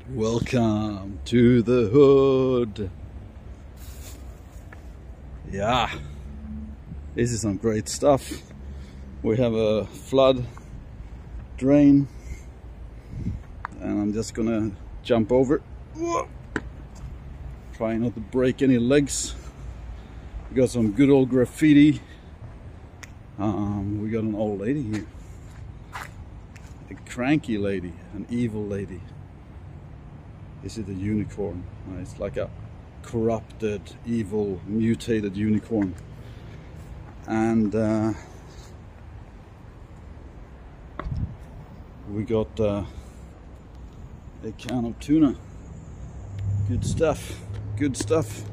Welcome to the hood. Yeah, this is some great stuff. We have a flood drain and I'm just gonna jump over. Try not to break any legs. We got some good old graffiti. We got an old lady here, a cranky lady, an evil lady. Is it a unicorn? It's like a corrupted, evil, mutated unicorn. And we got a can of tuna. Good stuff, good stuff.